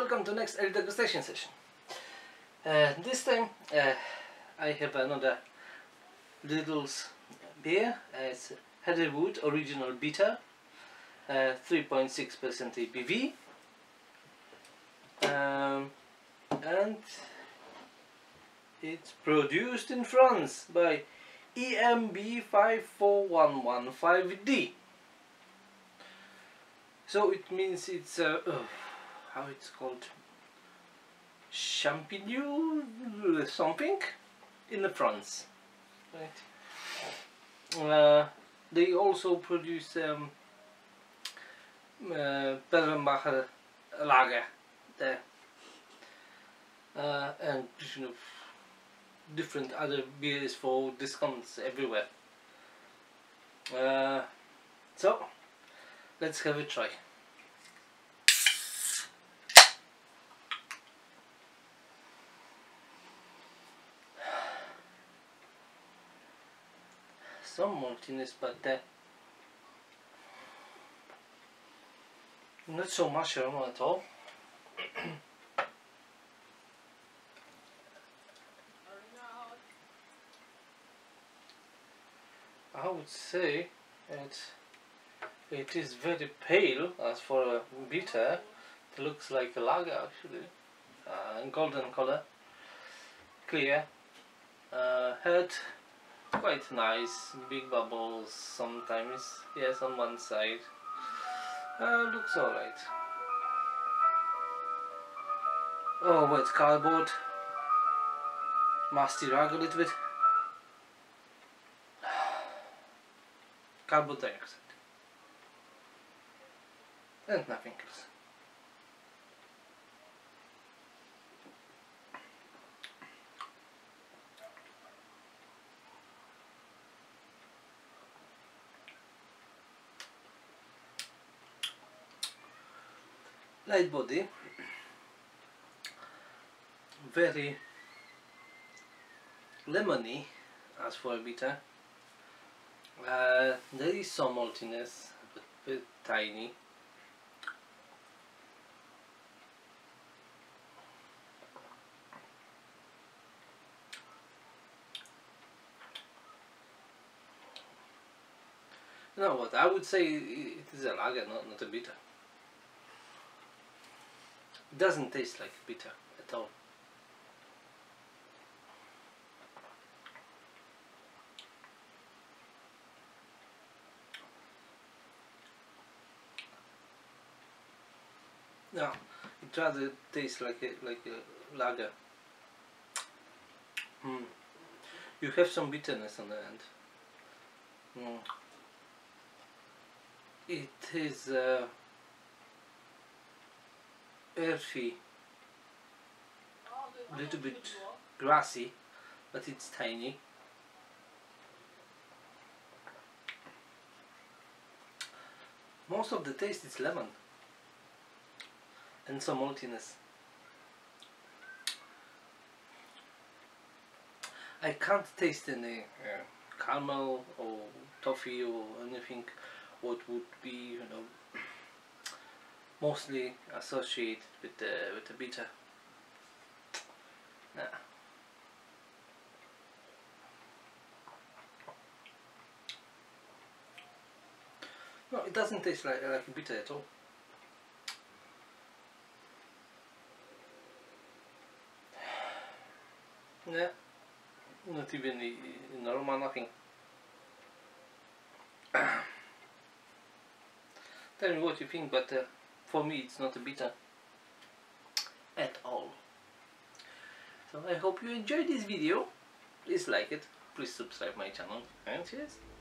welcome to next degustation session. This time I have another Lidl's beer. It's Hatherwood Original Bitter, 3.6% ABV, and it's produced in France by EMB 54115D. So it means it's how it's called, Champigneulles something in France, right? They also produce Beverages lager there, and different other beers for discounts everywhere. So let's have a try. Some maltiness, but not so much aroma at all. I would say it is very pale as for a bitter. It looks like a lager actually, golden color, clear, head quite nice, big bubbles sometimes, yes, on one side. Looks alright. Oh, wet cardboard, musty rag a little bit, carbon dioxide, and nothing else. Light body, very lemony as for a bitter. There is some maltiness, but very tiny. You know what, I would say it is a lager, not a bitter. It doesn't taste like bitter at all. No, it rather tastes like a lager. You have some bitterness on the end. It is earthy, a little bit grassy, but it's tiny. Most of the taste is lemon and some maltiness. I can't taste any caramel or toffee or anything what would be, mostly associated with the bitter. Nah. No, it doesn't taste like a bitter at all. Yeah, not even in aroma, nothing. Tell me what you think, but for me it's not a bitter at all. So I hope you enjoyed this video. Please like it, please subscribe my channel, and cheers.